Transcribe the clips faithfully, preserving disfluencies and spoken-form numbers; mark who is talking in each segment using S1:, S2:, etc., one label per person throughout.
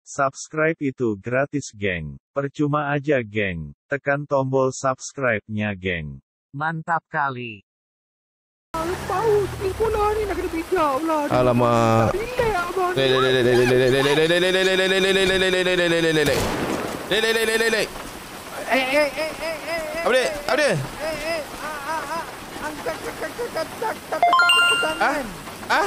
S1: Subscribe itu gratis, geng. Percuma aja, geng. Tekan tombol subscribe-nya, geng.
S2: Mantap kali.
S3: Tahu ni pula ni nak kena bijak pula.
S4: Alamak.
S3: Relax abang. Eh eh eh eh eh.
S4: Apa dia? Apa dia?
S3: Eh eh angkat tangan.
S4: Ah?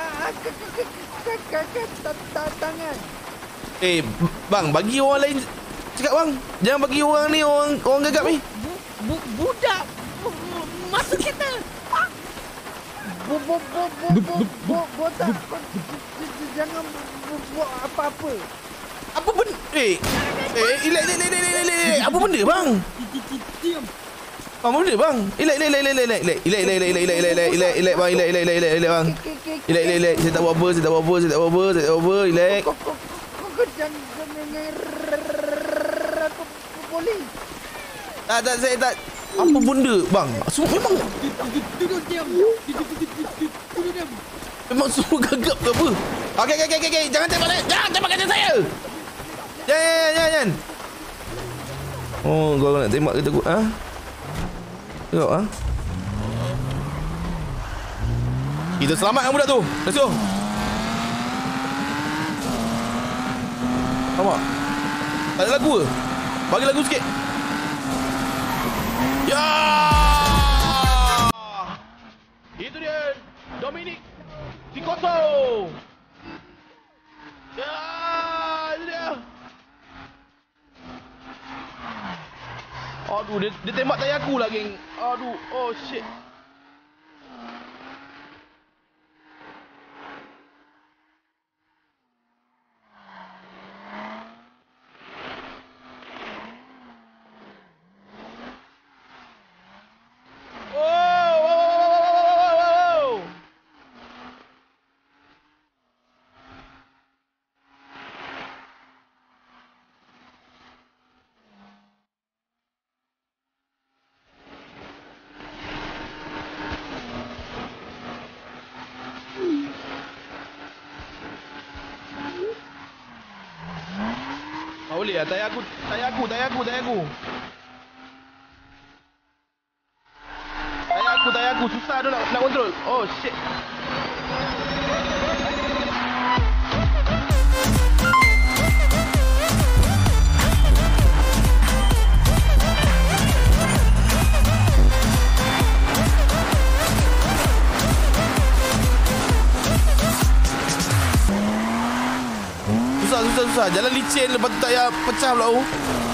S3: Angkat tangan.
S4: Eh, bang, bagi orang lain cakap bang. Jangan bagi orang ni orang orang gagap ni.
S3: Budak masuk kita. Bu bu bu bu bu botak. Jangan buat apa-apa.
S4: Apa benda? Eh, eh, ilek, ilek, ilek, ilek, ilek. Apa benda bang?
S3: Diam.
S4: Apa benda bang? Ilek, ilek, ilek, ilek, ilek, ilek, ilek, ilek, ilek, ilek, ilek, ilek, ilek, bang, ilek, ilek, ilek, ilek, ilek, bang. Ilek, ilek, ilek. Saya tak buat apa, saya tak buat apa, saya tak buat apa, saya tak buat apa, ilek.
S3: Kau jangan mengerak polis.
S4: Tak, tak, saya tak. Apa benda bang? Semua memang
S3: Duduk diam. Duduk diam.
S4: memang semua gagap ke apa? Okey, okey, okey, okey. Jangan tembak saya. Jangan tembak kereta saya. Jangan, jangan, jangan. Oh, kau nak tembak kereta aku, ha? Tengok, ha? Kita selamatkan budak tu. Let's go. Nampak? Tak ada lagu ke? Bagi lagu sikit. Ya! Itu dia. Dominic Picoto. Ya, itu dia. Aduh, dia, dia tembak tayar aku lah, geng. Aduh, oh shit. Tak boleh lah, tayar aku, tayar aku, tayar aku, tayar aku. Tayar aku, tayar aku, susah tu nak, nak kontrol. Oh shit. Susah, susah, susah. Jalan licin, lepas tu tayar pecah pula tu.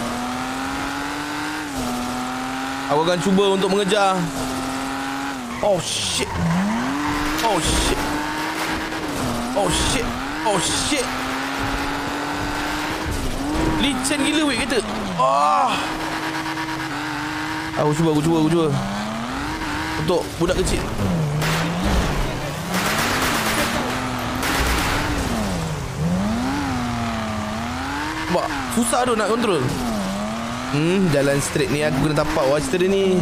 S4: Aku akan cuba untuk mengejar. Oh shit. Oh shit. Oh shit. Oh shit. Licin gila weh kereta. Ah. Aku cuba, aku cuba, aku cuba. Untuk budak kecil. Nampak? Susah tu nak kontrol. Hmm, jalan straight ni aku kena tapak watch dia ni.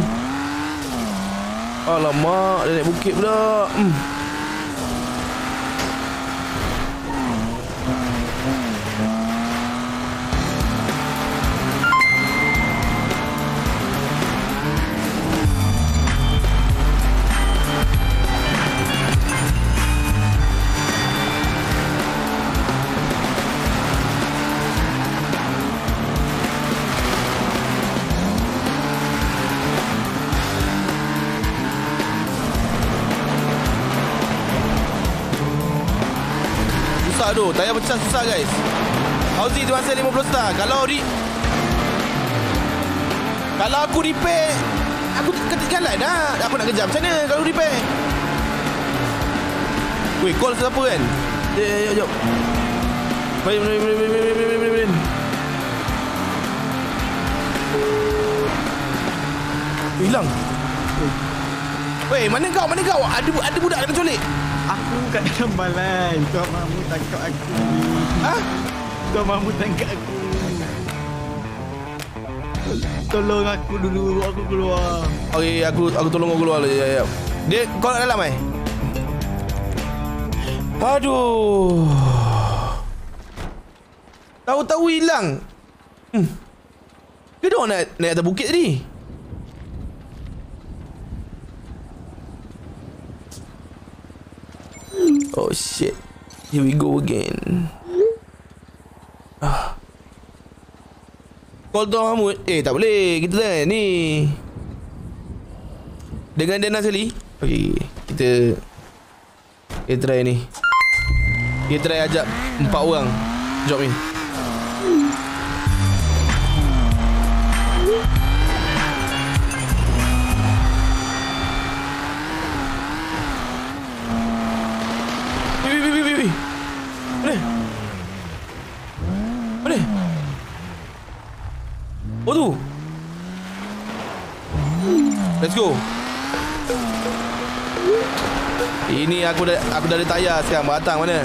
S4: Alamak, dia naik bukit pula. Hmm. Susah tu, tayar pecah susah guys. Auzi tu masih lima puluh star. Kalau di Kalau aku repair, aku ketinggalan dah. Aku nak kejar macam mana kalau repair? Weh, call siapa kan? Jom, jom, jom. Baik, baik, baik, baik, baik, baik, baik, baik. Hilang. Weh, mana kau? Mana kau? Ada ada budak kena culik.
S5: Aku kat dalam balai. Tuan Mahmud tangkap aku.
S4: Ha?
S5: Tuan Mahmud tangkap aku. Tolong aku dulu. Aku keluar.
S4: Okey, aku aku tolong kau keluar. Ya, ya. Dia kau nak dalam eh? Aduh. Tahu-tahu hilang. Hmm. Ke dia orang naik, naik atas bukit tadi? Oh shit. Here we go again. Ah. Call Tuan Mahmud. Eh tak boleh. Kita dah ni. Dengan Dana sekali. Okay. Kita Kita try ni. Kita try ajak empat orang job ni. Oh tu. Let's go. Ini aku dah aku dah ada tayar sekarang. Batang mana?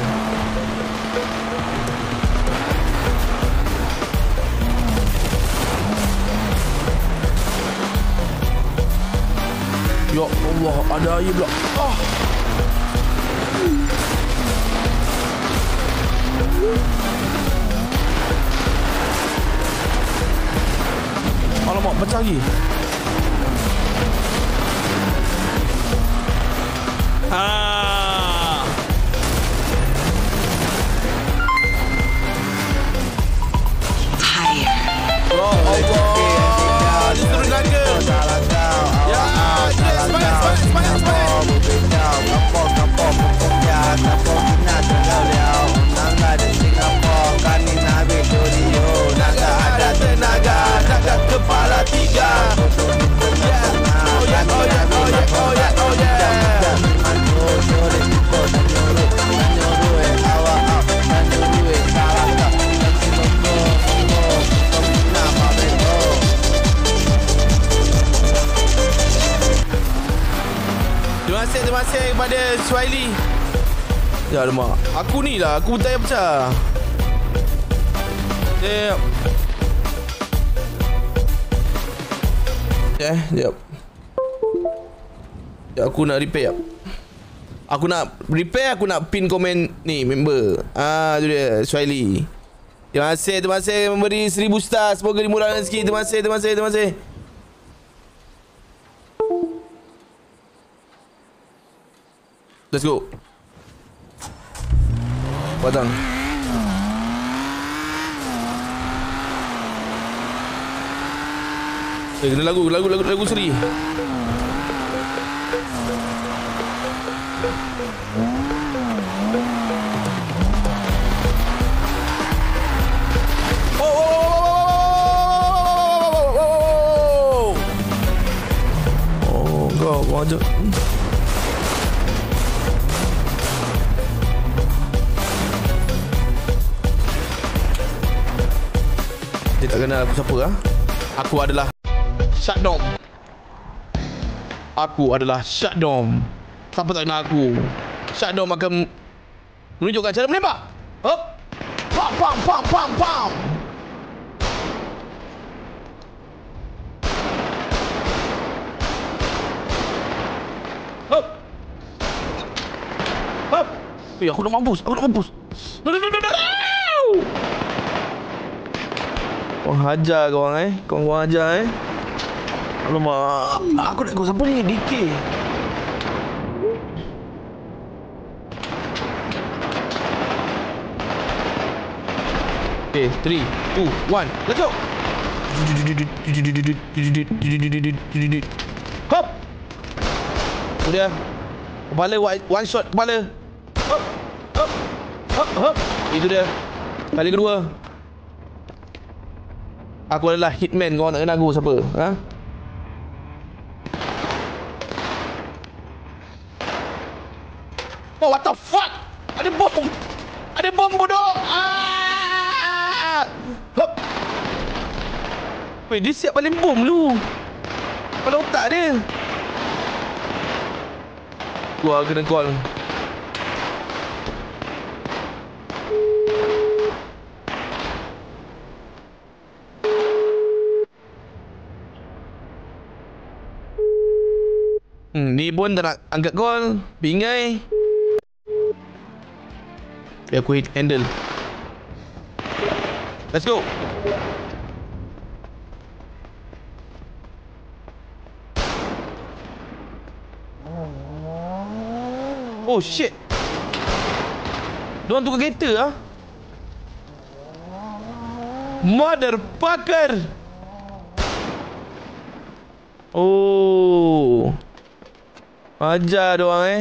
S4: Ya Allah, ada air pula. Ah. Alamak, pecah lagi. Ah.
S2: Tire.
S4: Oh Allah. Disuruh naga. Ya, yes, semangat, semangat, semangat, semangat.
S6: Kampung, kampung, kampungnya, kampung kita terlalu. Naga di Singapura, kami nabi studio. Naga ada tenaga, naga kepala tiga. Oh yeah, oh yeah, oh yeah, oh yeah, oh yeah. Terima kasih, terima kasih kepada Suhaili. Ya alamak, aku ni lah, aku tayar pecah. Sekejap. Eh, sekejap. Ya, aku nak repair. Aku nak repair, aku nak pin komen ni member. Ah, tu dia Suhaili. Terima kasih, terima kasih memberi seribu star. Semoga dimurahkan rezeki. Terima kasih, terima kasih, terima kasih. Let's go. Batang. Eh, kena lagu, lagu, lagu, lagu seri. Oh, kau, kau ajak. Dia tak kenal aku siapa lah. Aku adalah Shutdown. Aku adalah Shutdown. Siapa tak kenal aku? Shutdown akan menunjukkan cara menembak. Hop. Pam pam pam pam pam. Hop. Hop. Eh, aku nak mampus. Aku nak mampus. Korang hajar korang eh. Korang korang hajar eh. Alamak. Aku nak go siapa ni? D K. Okay, three, two, one, let's go. Hop. Tu dia. Kepala one shot kepala. Hop. Hop. Hop, hop. Itu dia. Kali kedua. Aku adalah hitman. Kau nak kenal aku siapa? Ha? Oh, what the fuck? Ada bom. Ada bom bodoh. Ah! Hop. Weh, dia siap paling bom dulu. Kepala otak dia. Gua kena call. Hmm, ni pun tak nak angkat call. Bingai. Biar aku handle.
S4: Let's go. Oh shit. Diorang tukar kereta ah. Motherfucker. Oh. Ajar diorang eh.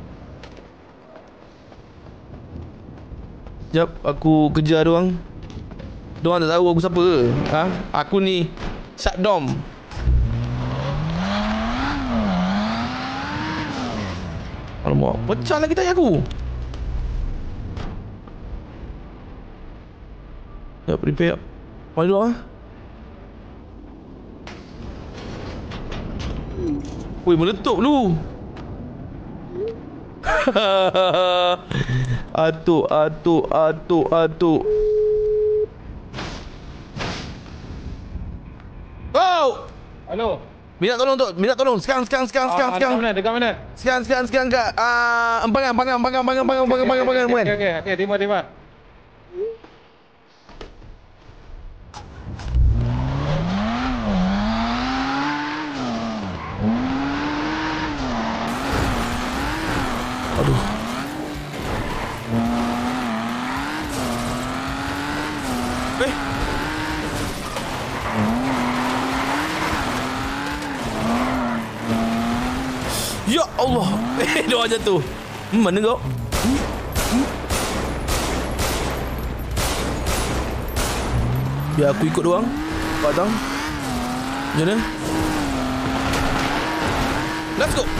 S4: Sekejap, aku kejar diorang. Diorang tak tahu aku siapa ke? Ha? Aku ni Saddam. Alamak, pecah lagi tayar aku. Sekejap, repair. Mana diorang ah? Weh, meletup dulu. Atuk, atuk, atuk, atuk. Oh!
S3: Halo.
S4: Minta tolong tu, minta tolong. Sekarang, sekarang, sekarang, sekarang,
S3: Ah,
S4: sekarang.
S3: dekat mana? Dekat mana?
S4: Sekarang, sekarang, sekarang kat ah, Empangan, Empangan, Empangan, Empangan, Empangan, Empangan, Empangan, Empangan,
S3: Okey,
S4: Empangan.
S3: okey, okey, terima, terima.
S4: Aduh. Eh. Ya Allah. Eh, dia orang jatuh. Hmm, mana kau? Hmm? Hmm? Biar aku ikut diorang. Kau datang. Macam mana? Let's go.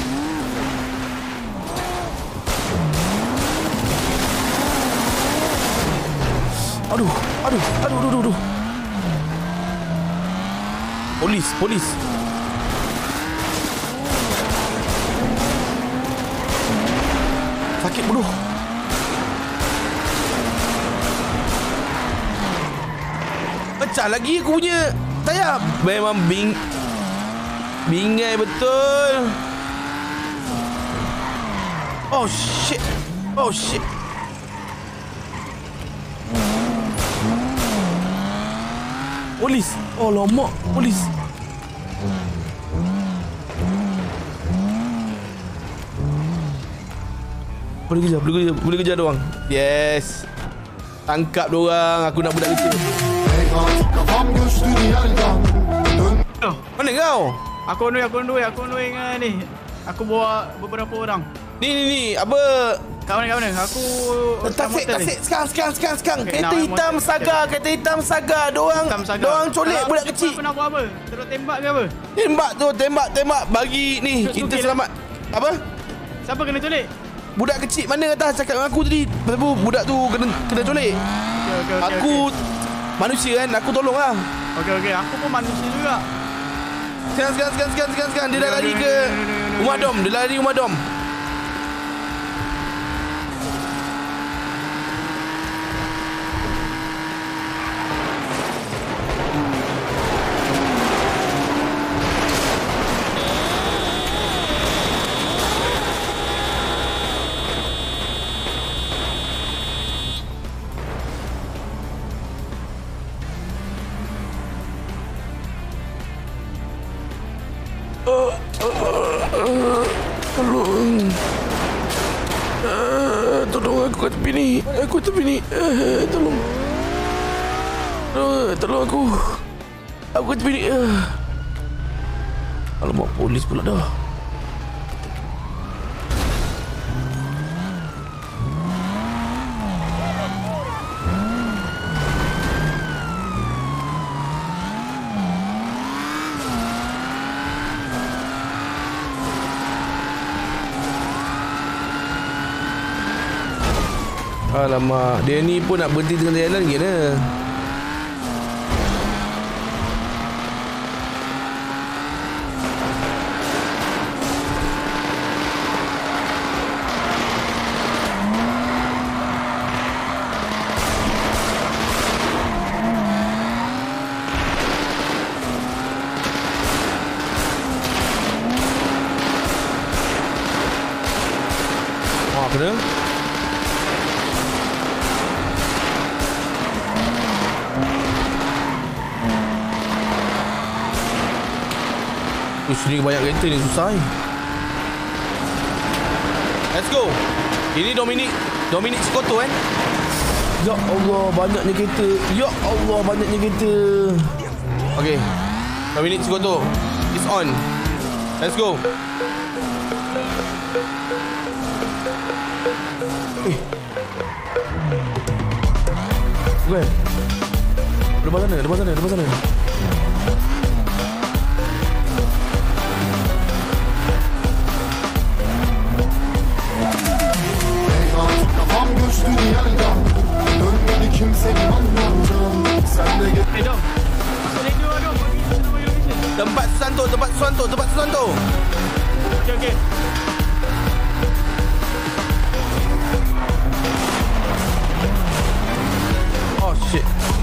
S4: Aduh, aduh, aduh, aduh, aduh. Polis, polis. Sakit bodoh. Pecah lagi aku punya tayar. Memang bing bingai betul. Oh shit. Oh shit. Polis. Oh lama polis. Boleh kejar, boleh kejar, boleh kejar doang. Yes. Tangkap doang. Aku nak budak kecil. Mana kau?
S5: Aku on the way, aku on the way, aku on the way dengan ni. Aku bawa beberapa orang.
S4: Ni ni ni apa?
S5: Kat mana, kat mana? Aku
S4: Tasik, tasik. Sekarang, sekarang, sekarang, sekarang.
S5: Okay,
S4: Kereta
S5: nak
S4: hitam
S5: motor.
S4: Saga, kereta hitam Saga. Doang,
S5: Hitam Saga.
S4: doang colek
S5: Kalau
S4: budak
S5: aku
S4: kecil.
S5: Aku nak buat apa? Terus tembak ke apa?
S4: Tembak tu, tembak, tembak. Bagi ni,
S5: Terus
S4: kita
S5: sugih
S4: selamat. Apa?
S5: Siapa kena colek?
S4: Budak kecil mana atas cakap dengan aku tadi. Lepas tu budak tu kena kena colek.
S5: Okey, okey, okey.
S4: Aku manusia kan, aku tolong lah.
S5: Okey, okey. Aku pun manusia juga.
S4: Sekarang, sekarang, sekarang, sekarang, sekarang, sekarang. Dia dah lari ke rumah dom. Dia lari rumah dom. Tolong. Uh, tolong aku kat tepi ni. Aku kat tepi ni. Uh, tolong. Uh, tolong aku. Aku kat tepi ni. Uh. Alamak, polis pula dah. Alamak, dia ni pun nak berhenti tengah jalan gila. Wah, kena. Ush, ni banyak kereta ni, susah ni. Let's go. Ini Dominic Dominic Scotto kan. Ya Allah, banyaknya kereta. Ya Allah, banyaknya kereta. Okay, Dominic Scotto, it's on. Let's go. Eh, bukan. Depan sana, depan sana, depan sana.
S5: Eh, Dom. Masuk radio lah, Dom. Bagi kita nama location.
S4: Tempat Susanto, tempat Susanto, tempat Susanto.
S5: Okey, okey.
S4: Oh shit.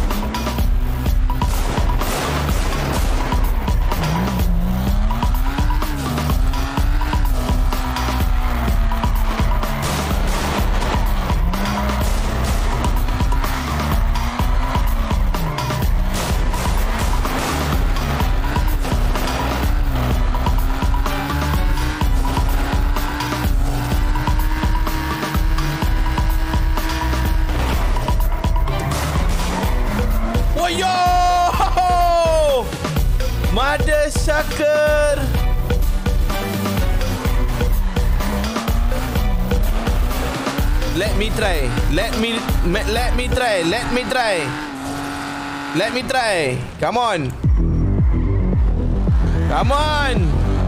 S4: Mother Sucker. Let me try. Let me let me try. Let me try. Let me try. Come on. Come on.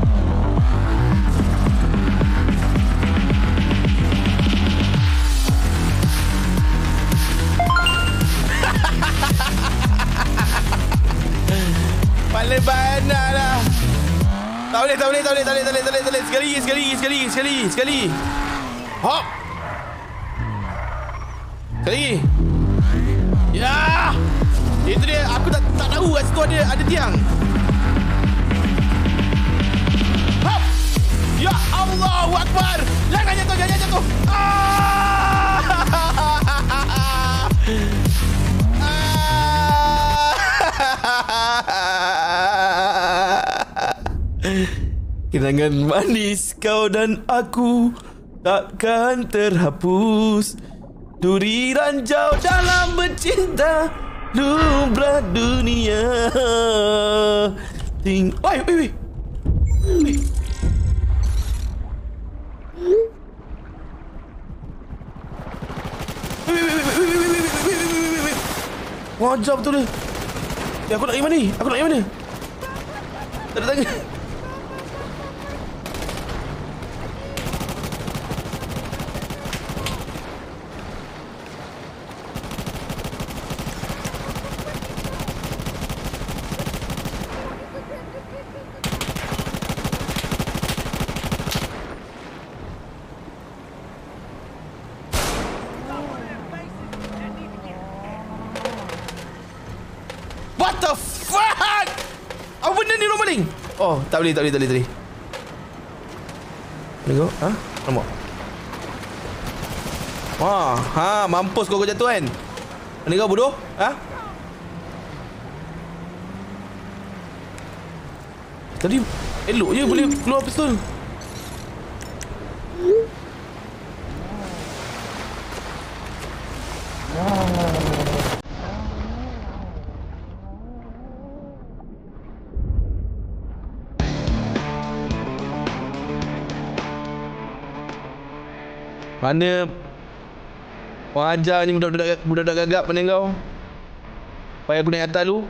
S4: Paling banyak lah. Tak boleh, tak boleh, tak boleh, tak boleh, tak boleh, tak boleh, tak boleh. Sekali, sekali, sekali, sekali, sekali. Hop. Sekali. Ya. Itu dia, aku tak tak tahu kat situ ada ada tiang. Hop. Ya Allahu Akbar. Jangan jatuh, jangan jatuh. Ah! Kenangan manis kau dan aku takkan terhapus. Duri ranjau dalam bercinta, lumrah dunia. Ting. Oi, oi, oi. Oi. Wajar betul dia. Ya, aku nak pergi mana ni? Aku nak pergi mana? Tak ada tangan. What the fuck? Apa benda ni orang maling? Oh, tak boleh, tak boleh, tak boleh, tak boleh. Tengok, ha? Nampak? Wah, ha, mampus kau kau jatuh kan? Mana kau bodoh? Ha? Tadi elok je boleh keluar pistol. Mana orang ajar ni budak-budak budak-budak gagap mana kau? Payah aku naik atas lu.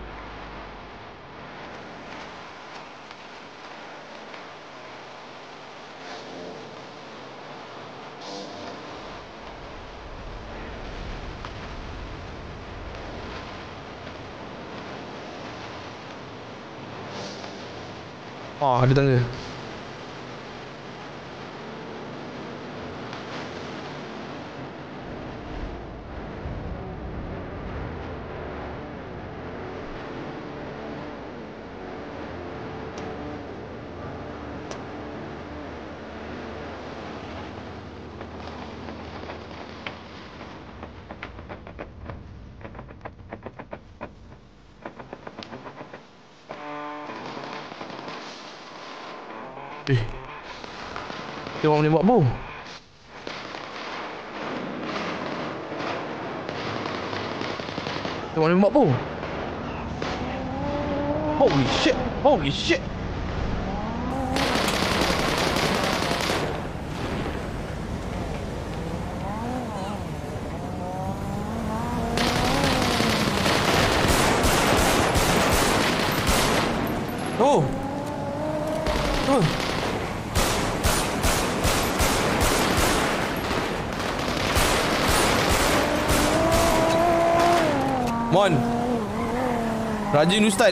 S4: Oh, ada tangga. Eh. Dia orang menembak bau. Dia orang menembak bau. Holy shit. Holy shit. Oh. Oh. Mon. Raja Hindustan.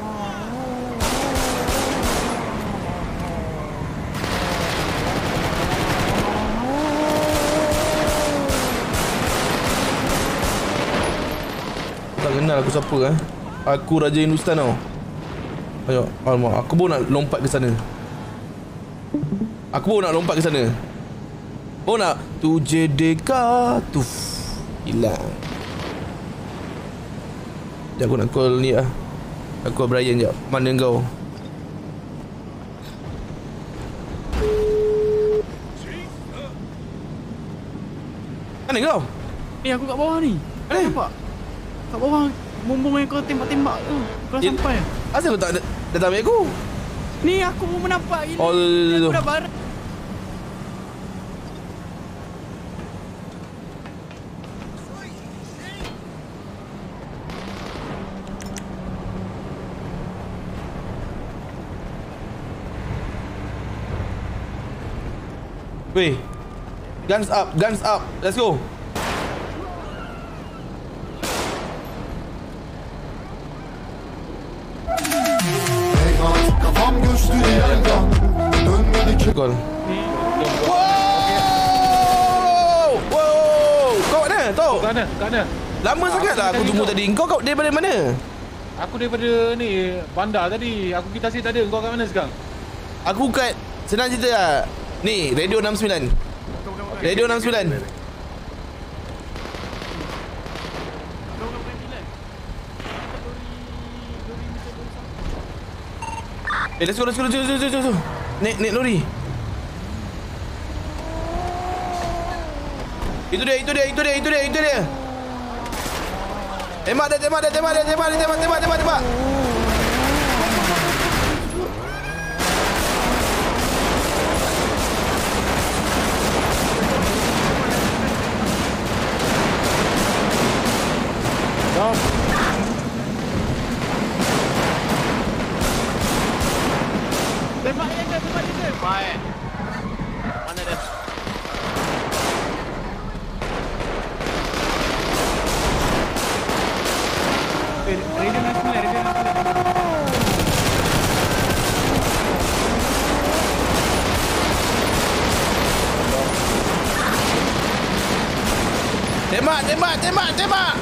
S4: Tak kenal aku siapa eh. Aku Raja Hindustan tau. Ayo, alamak, aku pun nak lompat ke sana. Aku pun nak lompat ke sana. Oh nak tujhe dekha tu hilang. Sekejap aku nak call ni lah. Aku call Brian sekejap. Mana kau? Mana kau?
S5: Eh, aku kat bawah ni.
S4: Mana?
S5: Nampak? Kat bawah. Bom-bom yang kau tembak-tembak tu. Kau dah
S4: Ya.
S5: sampai.
S4: Asal kau tak datang ambil aku?
S5: Ni aku pun menampak gila.
S4: Oh, tu, tu, tu.
S5: Aku dah barat.
S4: Weh. Guns up, guns up. Let's go.
S2: Kafam göçtü yerden dönmedi ki.
S4: Call. Wow! Wow! Kau kat mana? Tahu?
S7: Kat mana? Kat mana?
S4: Lama sangat lah aku tunggu tadi. Kau kau daripada mana?
S7: Aku daripada ni bandar tadi. Aku pergi tasik tak ada. Kau kat mana sekarang?
S4: Aku kat senang cerita lah. Ni, Radio enam sembilan. Radio enam sembilan. Eh, let's go, let's go, let's go, let's go, let's go. Naik, naik lori. Itu dia, itu dia, itu dia, itu dia, itu dia. Tembak dia, tembak dia, tembak dia, tembak dia, tembak, tembak, tembak, tembak.
S7: Jom.
S5: Tembak dia ke? Tembak dia ke? Baik. Mana dia? Eh, radio nasional, radio nasional.
S4: Tembak, tembak, tembak, tembak.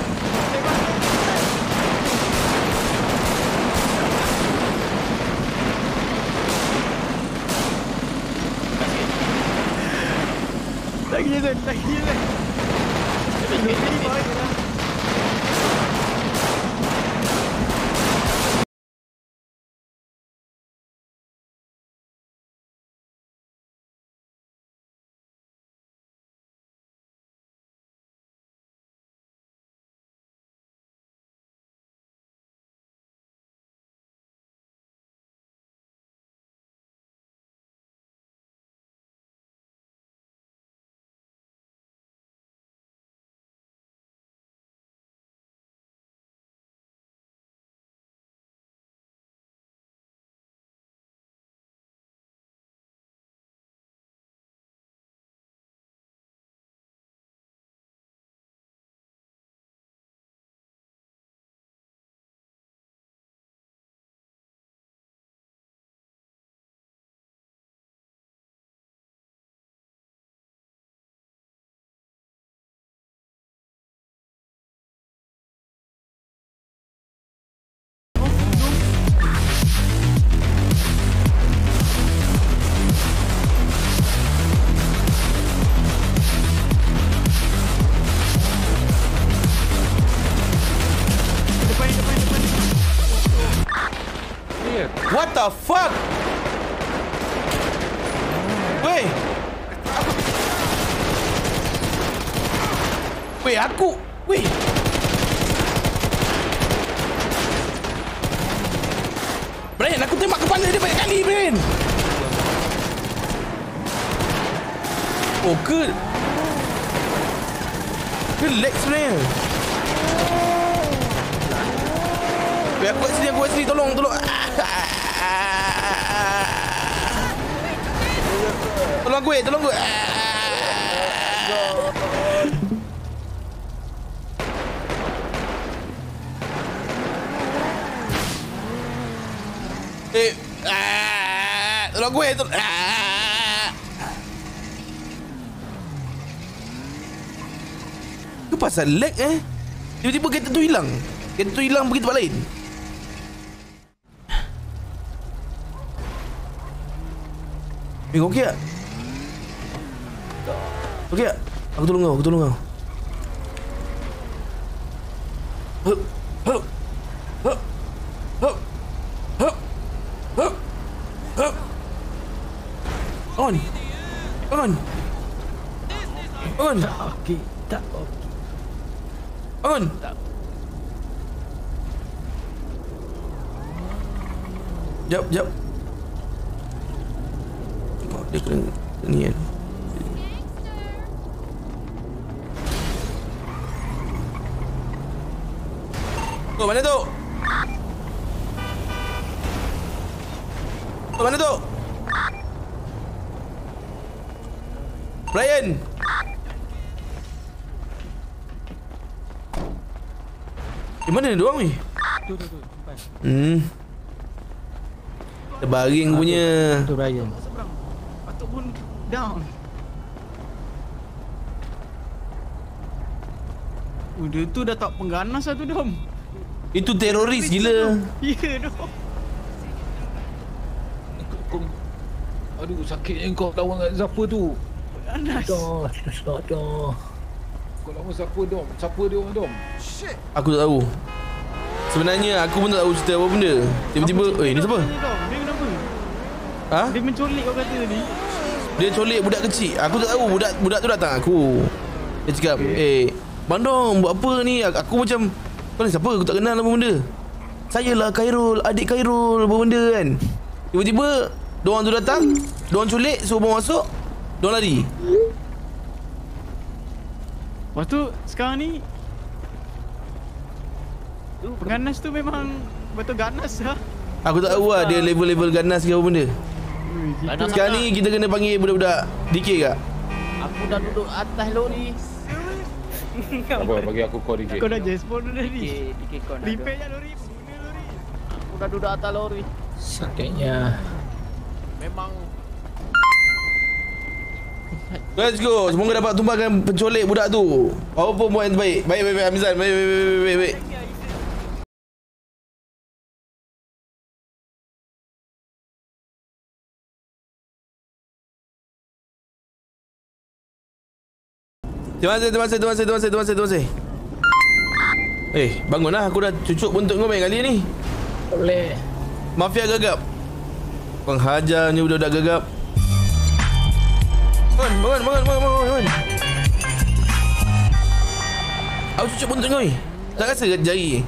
S5: Lagi je, lagi je.
S4: What the fuck? Weh. Weh, aku. Weh. Brian, aku tembak kepala dia banyak kali, Brian. Oh, ke? Ke leg sebenarnya. Weh, aku kat sini, aku kat sini. Tolong, tolong. Tolong gue, tolong gue. Eh, ah, tolong gue, tolong. Ah. Itu pasal lag eh. Tiba-tiba kereta tu hilang. Kereta tu hilang pergi tempat lain. Eh, kau okey tak? Okey tak? Aku tolong kau, aku tolong kau. Hup, hup, hup, hup, hup, hup, hup. On, on, on.
S3: Tak okey, tak okey.
S4: On. Jap, jap. Oh, dia kena ni kan. Oh, mana tu? Oh, mana tu? Brian. Di mana dia orang ni?
S3: Tu tu tu. Sampai.
S4: Hmm. Terbaring punya.
S3: Tu Brian.
S5: Seberang. Patut pun down. Oh, dia tu dah tak pengganas lah tu, Dom.
S4: Itu teroris gila.
S5: Ya, Dom.
S7: Aduh, sakitnya kau lawan dengan siapa tu?
S5: Pengganas.
S3: Dah, kita start dah.
S7: Kau lawan siapa, Dom? Siapa dia orang, Dom?
S4: Aku tak tahu. Sebenarnya aku pun tak tahu cerita apa benda. Tiba-tiba,
S5: Apa
S4: eh ni siapa?
S5: cerita Dom? Dia kenapa?
S4: Ha?
S5: Dia mencolik kau kata ni.
S4: Dia colik budak kecil. Aku tak tahu budak budak tu datang aku. Dia cakap, "Eh, Bang Dom, buat apa ni?" Aku macam, "Kau ni siapa? Aku tak kenal apa benda." "Saya lah Khairul, adik Khairul," apa benda kan. Tiba-tiba diorang tu datang, diorang culik, suruh bawa masuk, diorang lari.
S5: Lepas tu sekarang ni pengganas tu memang betul ganas lah.
S4: Aku tak tahu lah dia level-level ganas ke apa benda.
S5: Ganas
S4: Sekarang ni kita kena panggil budak-budak D K kak?
S6: Aku dah duduk atas lori.
S7: Apa, bagi aku kau D J.
S5: Kau dah jaspon dah ni.
S6: D K kau nak
S5: Repair je lori. Guna lori.
S6: Aku dah duduk atas lori.
S3: Sakitnya.
S6: Memang
S4: Let's go. Semoga dapat tumpahkan pencolik budak tu. Apa pun buat yang terbaik. Baik, baik, baik Hamizan. Baik, baik, baik, baik, baik. Terima kasih, terima kasih, terima kasih, terima kasih, terima kasih, terima kasih. Eh, bangunlah. Aku dah cucuk buntut kau banyak kali ni.
S3: Boleh.
S4: Mafia gagap. Penghajarnya budak-budak gagap. Bangun, bangun, bangun, bangun, bangun, bangun. Aku cucuk buntut kau ni. Tak rasa ke jari?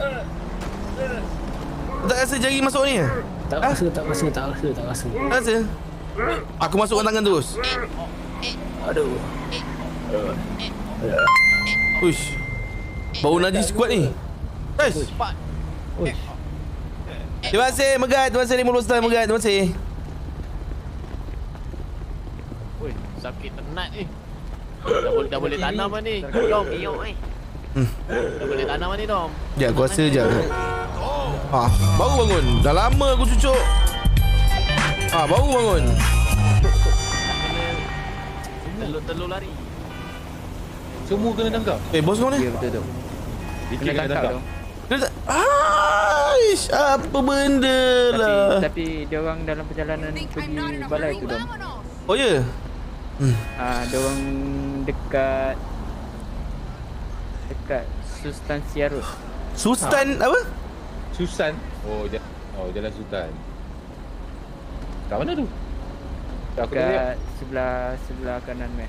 S4: Tak rasa jari masuk ni?
S3: Tak
S4: Ha?
S3: rasa, tak rasa, tak rasa, tak rasa.
S4: Tak rasa? Aku masukkan tangan terus.
S3: Aduh.
S4: Uish. Bau najis kuat ni. Guys.
S3: Uish.
S4: Terima kasih Megat. Terima kasih lima puluh star Megat. Terima kasih.
S6: Woi, sakit penat ni. Dah boleh dah boleh tanam lah ni. Dom, iok eh.
S4: Hmm.
S6: Dah boleh tanam lah ni, Dom.
S4: Sekejap aku rasa sekejap. Ah, baru bangun. Dah lama aku cucuk. Ah, baru bangun.
S6: Telur-telur lari.
S7: Semua kena tangkap.
S4: Eh, bos kau ni?
S6: Ya, betul tu.
S7: D K kena tangkap.
S4: Dia tak... Aish, apa benda lah.
S8: Tapi dia orang dalam perjalanan pergi balai tu, Dom.
S4: Oh ya? Hmm.
S8: Ah, dia orang dekat dekat Sustansia Road.
S4: Sustan apa?
S7: Susan. Oh, ja- oh jalan Sultan. Kat mana tu? Dah aku lihat.
S8: Dekat sebelah sebelah kanan map.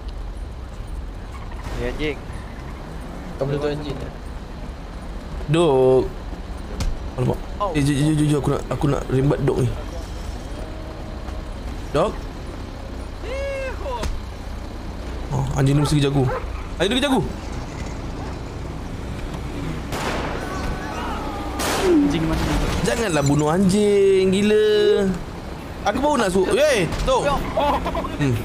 S8: Ya, Jake.
S6: Kau boleh tuan enjin.
S4: Dok. Alamak. Eh, jom, jom, jom, jom. Aku nak, aku nak rembat dok ni. Dok. Oh, anjing ni mesti kejar aku. Anjing ni kejar aku.
S5: Anjing mana ni?
S4: Janganlah bunuh anjing. Gila. Aku baru nak suruh. Eh, Tok. Hmm.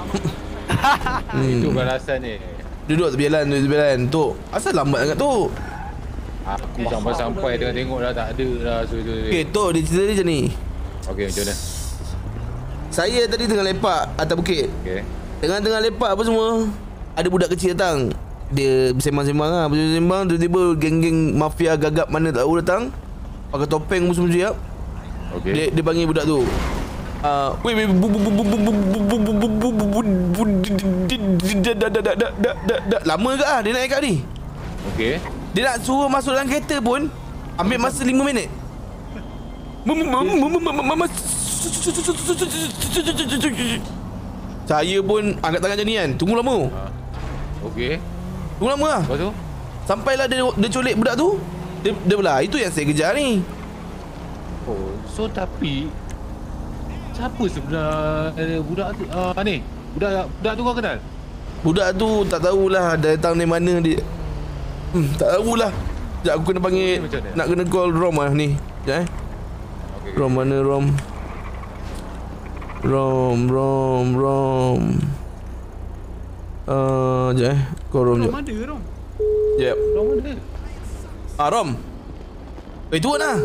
S7: Itu
S4: hmm.
S7: balasan ni.
S4: Duduk tepi jalan, duduk tepi jalan. Tok, asal lambat sangat, Tok?
S7: Aku sampai-sampai tengok-tengok dah tak ada dah. So, so, so.
S4: Okey, Tok, dia cerita dia macam ni.
S7: Okey, macam mana?
S4: Saya tadi tengah lepak atas bukit.
S7: Okey.
S4: Tengah-tengah lepak apa semua, ada budak kecil datang. Dia bersembang-sembang lah, bersembang tiba-tiba geng-geng mafia gagap mana tak tahu datang. Pakai topeng semua siap.
S7: Okey.
S4: Dia dia panggil budak tu. Ah, weh weh lama ke ah dia naik kat ni.
S7: Okey.
S4: Dia nak suruh masuk dalam kereta pun ambil masa lima minit. Saya pun angkat tangan macam ni kan. Tunggu lama.
S7: Okey.
S4: Tunggu lama lah.
S7: Lepas tu?
S4: Sampailah dia dia colik budak tu. Dia dia belah. Itu yang saya kejar ni.
S7: Oh, so tapi siapa sebenarnya budak tu? Ah uh, ni. Budak budak tu kau kenal?
S4: Budak tu tak tahulah dia datang dari mana dia. Hmm, tak tahulah. Sekejap aku kena panggil,
S7: macam mana?
S4: nak kena call Rom lah ni. Sekejap eh.
S7: Okey.
S4: Rom mana Rom? Rom, Rom, Rom. Uh, sekejap eh. Call Rom
S5: Rom
S4: sekejap.
S5: ada Rom.
S4: Sekejap.
S7: Rom mana?
S4: Ah, Rom. Eh, turun lah.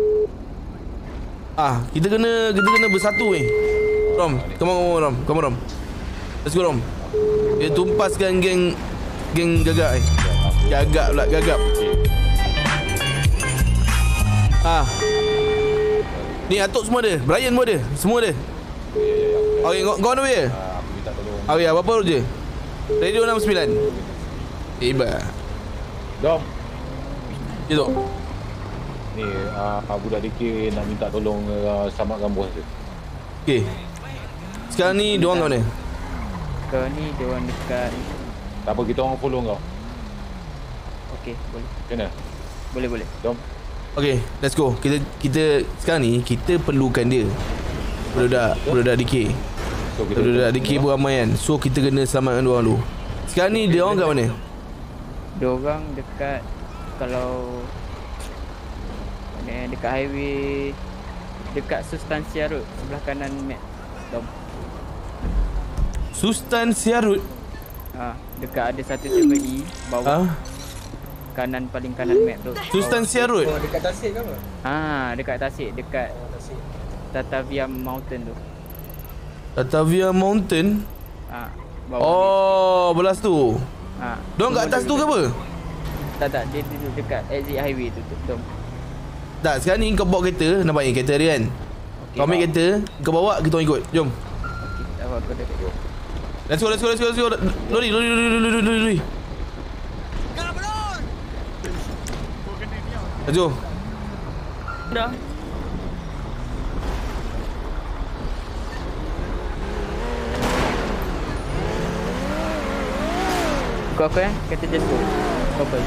S4: Ah, kita kena kita kena bersatu ni. Rom, come on Rom, come on Rom. Let's go Rom. Dia tumpaskan geng geng gagak ni. Gagak pula, gagap. Ah. Ni Atok semua ada, Brian pun ada, semua ada. Okey, kau kau mana dia?
S7: Aku minta tolong.
S4: Okey, apa-apa je. Radio enam sembilan. Tiba.
S7: Dom.
S4: Ya Tok.
S7: Ni uh, budak D K nak minta tolong uh, selamatkan bos dia.
S4: Okey. Sekarang ni diorang kat mana?
S8: Kau ni dia orang dekat.
S7: Tak apa, kita orang follow kau.
S8: Okey, boleh.
S7: Macam mana?
S8: Boleh boleh.
S7: Dom.
S4: Okey, let's go. Kita kita sekarang ni kita perlukan dia. Budak budak D K.
S7: So kita
S4: Budak D K pun ramai kan. So kita kena selamatkan diorang dulu. Sekarang ni dia orang kat mana?
S8: Dia orang dekat kalau mana dekat highway dekat Sustansia Road sebelah kanan map. Dom.
S4: Sustansia Road.
S8: Ha, dekat ada satu seven E bawah.
S4: Ah,
S8: Kanan paling kanan map tu.
S4: Sustansia Road.
S6: Oh, dekat Tasik ke apa?
S8: Ah, dekat Tasik, dekat
S6: Oh, Tasik.
S8: Tatavia Mountain tu.
S4: Tatavia Mountain.
S8: Ah, bawah.
S4: Oh, belas tu.
S8: Ah.
S4: Diorang kat atas tu ke apa?
S8: Tak tak, dia duduk dekat exit highway tu, tu. Dom.
S4: Tak, sekarang ni kau bawa kereta. Nampak ni kereta dia kan? Kau ambil kereta, kau bawa, kita orang ikut. Jom.
S8: Okey, tak apa aku dah.
S4: Let's go, let's go, let's go, let's go. Lori, lori, lori, lori, lori, lori. Let's go.
S8: Dah. Kau apa eh? Kata Jesco. Purple.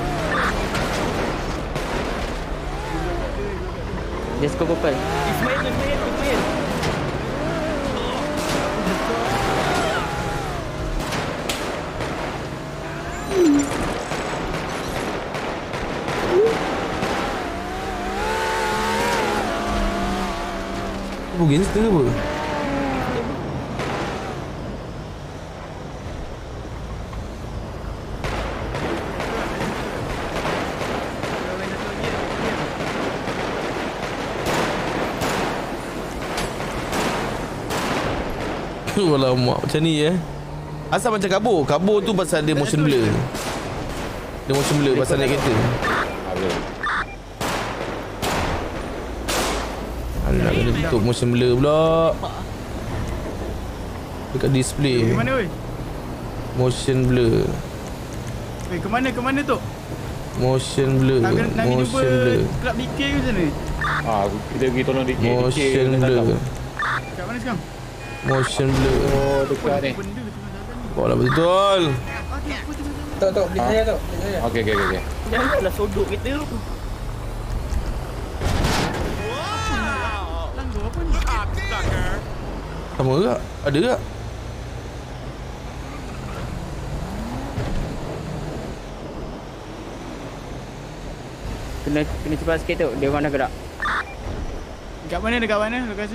S8: Jesco purple. Ismail, Ismail, Ismail.
S4: Apa gangster ke apa? Alamak, macam ni eh. Asal macam kabur. Kabur tu pasal dia motion blur. Dia motion blur pasal naik kereta. Alah, kena tutup motion blur pula. Dekat display.
S5: Ke mana weh?
S4: Motion blur.
S5: Weh, ke mana ke mana tu?
S4: Motion blur.
S5: Nak kena nak pergi jumpa
S4: Motion blur.
S5: Kelab D K ke macam mana?
S7: Ah, kita pergi tolong D K.
S4: Motion blur.
S5: Kat mana sekarang?
S4: Motion blur.
S7: Oh, dekat ni.
S4: Bawa lah betul.
S3: Tok, tok, beli saya tok. Beli saya.
S7: Okey, okey, okey.
S8: Janganlah sodok kita.
S4: Sama ke? Ada ke?
S8: Kena kena cepat sikit tu. Dia orang dah gerak.
S5: Dekat mana, dekat mana lokasi?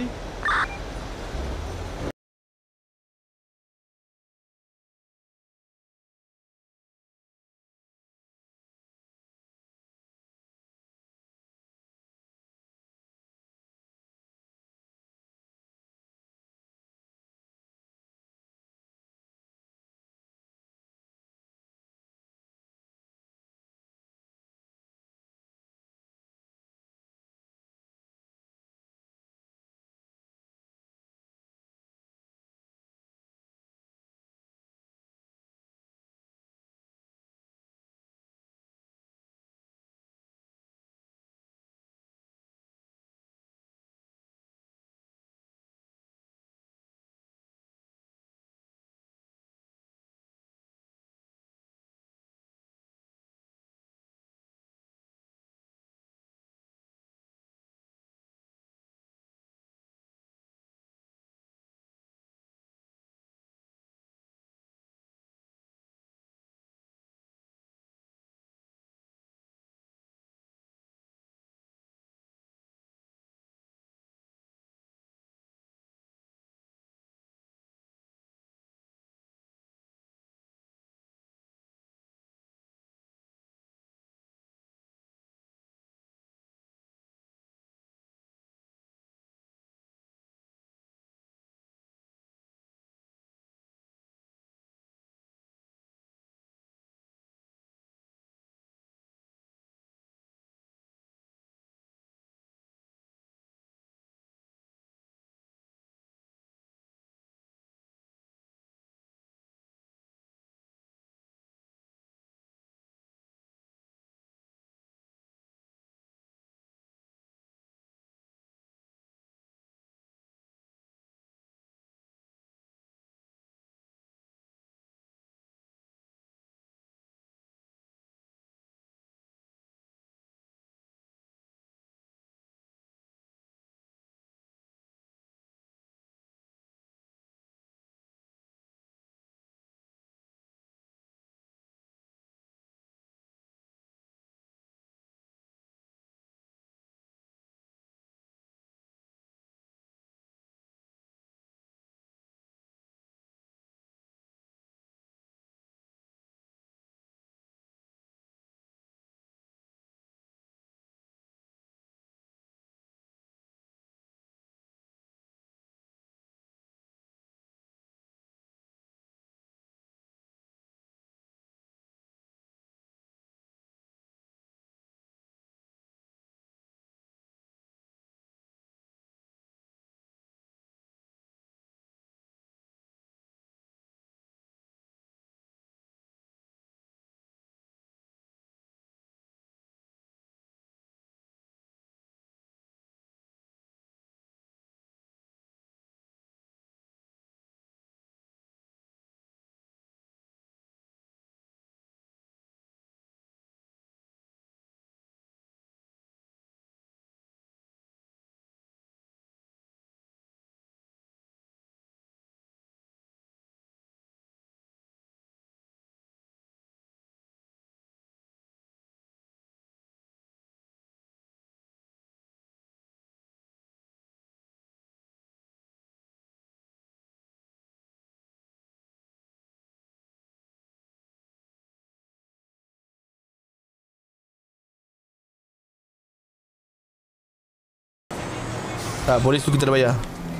S4: Tak, polis tu kita dah bayar.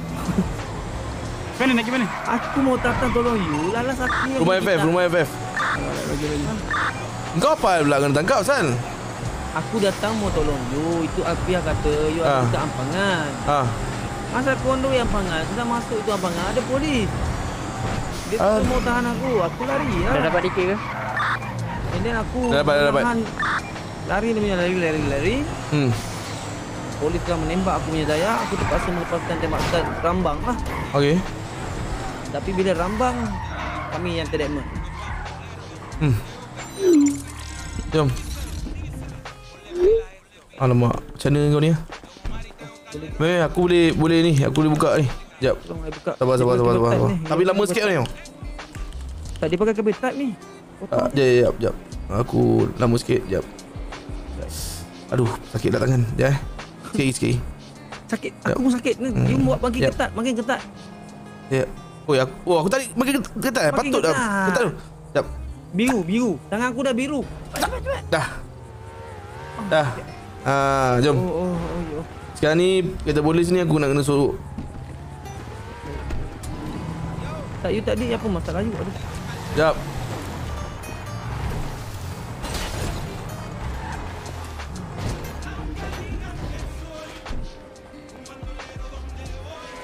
S5: Mana nak pergi mana?
S8: Aku mau datang tolong you. Lalas aku.
S4: Rumah F F, rumah F F. Kau apa pula kena tangkap, Sal?
S8: Aku datang mau tolong you. Itu Alfiah kata you ada dekat Ampangan.
S4: Ha.
S8: Masa kondo yang Ampangan, sudah masuk itu Ampangan ada polis. Dia
S4: Ah.
S8: tu mau tahan aku. Aku lari lah. Dah dapat D K ke? And then aku
S4: Dah dapat, dah dapat.
S8: Lari dia punya lari lari lari.
S4: Hmm.
S8: Polis telah menembak aku punya daya. Aku terpaksa melepaskan tembak serambang lah.
S4: Okey.
S6: Tapi bila rambang, kami yang terdemat.
S4: Hmm. Jom. Alamak, macam mana kau ni? Boleh. Aku boleh boleh ni, aku boleh buka ni. Sekejap.
S6: Tolong saya buka.
S4: Sabar, sabar, sabar, sabar. sabar.
S6: Ni.
S4: Tapi lama sikit ni.
S6: Tak dia pakai kabel type ni.
S4: Ah, jap, jap, jap. Aku lama sikit, jap. Aduh, sakit dah tangan. Jap eh. Sikit, sikit.
S6: Sakit. Aku pun sakit ni.
S4: Hmm.
S6: You buat makin
S4: Yep.
S6: ketat, makin ketat.
S4: Ya. Oh, aku, oh, aku tarik makin ketat eh.
S6: Makin
S4: Patut dah.
S6: ketat.
S4: Ketat tu. Jap.
S6: Biru, biru. Tangan aku dah biru. Cepat, cepat.
S4: Dah. Dah. Ah, jom.
S6: Oh, oh, oh, oh.
S4: Sekarang ni kereta polis ni aku nak kena suruh.
S6: Tak, you tadi apa masalah you? Aduh.
S4: Jap.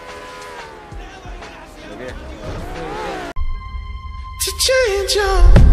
S2: To change your